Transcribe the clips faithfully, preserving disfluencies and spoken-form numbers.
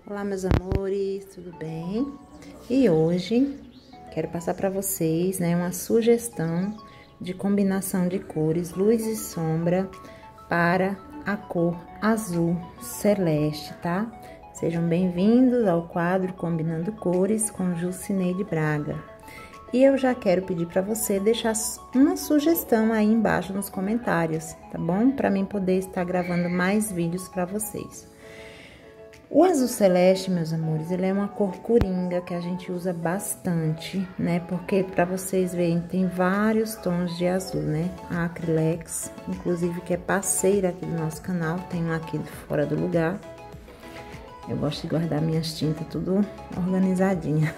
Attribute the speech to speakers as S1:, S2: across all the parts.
S1: Olá, meus amores, tudo bem? E hoje quero passar para vocês, né, uma sugestão de combinação de cores, luz e sombra para a cor azul celeste, tá? Sejam bem-vindos ao quadro Combinando Cores com Jucineide Braga. E eu já quero pedir para você deixar uma sugestão aí embaixo nos comentários, tá bom? Para mim poder estar gravando mais vídeos para vocês. O azul celeste, meus amores, ele é uma cor coringa que a gente usa bastante, né? Porque, para vocês verem, tem vários tons de azul, né? A Acrylex, inclusive, que é parceira aqui do nosso canal, tem um aqui fora do lugar. Eu gosto de guardar minhas tintas tudo organizadinha.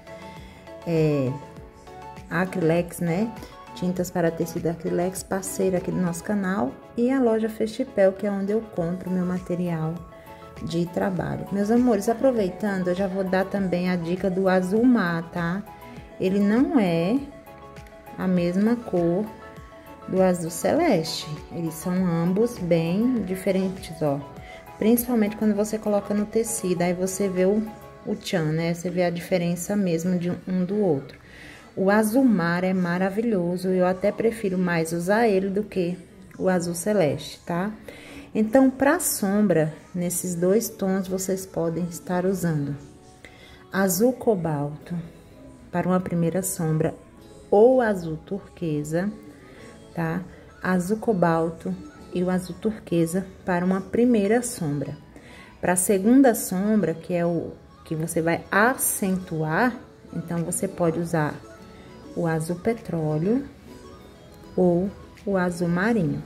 S1: É, a Acrylex, né? Tintas para tecido Acrylex, parceira aqui do nosso canal. E a loja Festipel, que é onde eu compro meu material de trabalho. Meus amores, aproveitando, eu já vou dar também a dica do azul mar, tá? Ele não é a mesma cor do azul celeste. Eles são ambos bem diferentes, ó. Principalmente quando você coloca no tecido, aí você vê o, o tchan, né? Você vê a diferença mesmo de um do outro. O azul mar é maravilhoso, eu até prefiro mais usar ele do que o azul celeste, tá? Então, para sombra, nesses dois tons, vocês podem estar usando azul cobalto para uma primeira sombra ou azul turquesa, tá? Azul cobalto e o azul turquesa para uma primeira sombra. Para a segunda sombra, que é o que você vai acentuar, então, você pode usar o azul petróleo ou o azul marinho,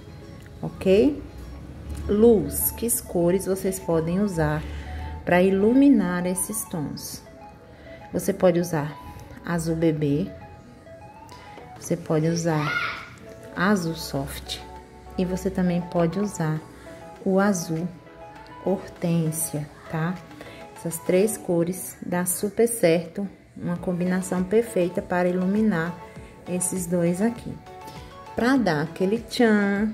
S1: ok? Luz, que cores vocês podem usar para iluminar esses tons? Você pode usar azul bebê, você pode usar azul soft e você também pode usar o azul hortênsia, tá? Essas três cores dá super certo, uma combinação perfeita para iluminar esses dois aqui. Para dar aquele tchan,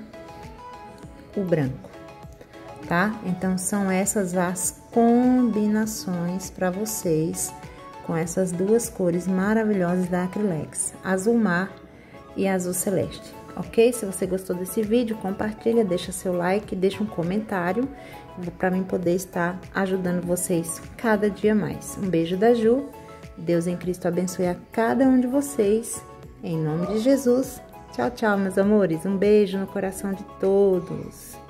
S1: o branco. Tá? Então, são essas as combinações para vocês com essas duas cores maravilhosas da Acrylex, azul mar e azul celeste, ok? Se você gostou desse vídeo, compartilha, deixa seu like, deixa um comentário para mim poder estar ajudando vocês cada dia mais. Um beijo da Ju, Deus em Cristo abençoe a cada um de vocês, em nome de Jesus. Tchau, tchau, meus amores, um beijo no coração de todos.